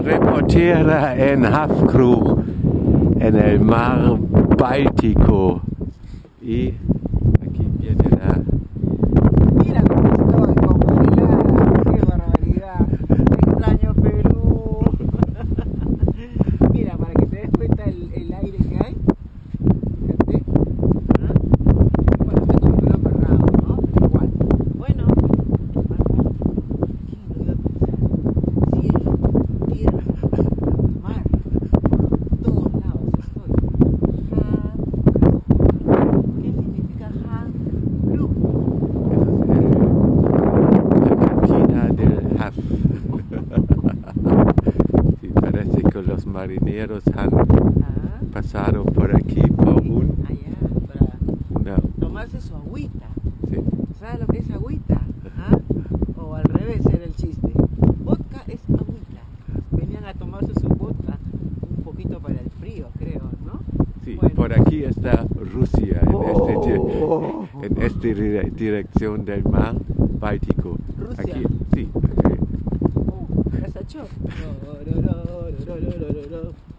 Reportera en Hafkrug, en el mar Báltico. Y aquí viene la... Mira cómo estoy, congelada, qué barbaridad. Extraño Perú. Mira, para que te des cuenta el aire que hay. Fíjate. Bueno, estoy con el pelo embarrado, ¿no? Pero igual. Bueno, ¿quién lo iba a pensar? Cielo, tierra, mar, por todos lados estoy. ¿Qué significa Hafkrug? La cantina del Haf. Sí, parece que los marineros han pasado por aquí por Para tomarse su agüita. Sí. ¿Sabes lo que es agüita? ¿Ah? O al revés era el chiste. Vodka es agüita. Venían a tomarse su vodka un poquito para el frío, creo, ¿no? Sí, bueno. por aquí está Rusia, en esta dirección del mar Báltico. Rusia. Aquí, sí. Casa Chop.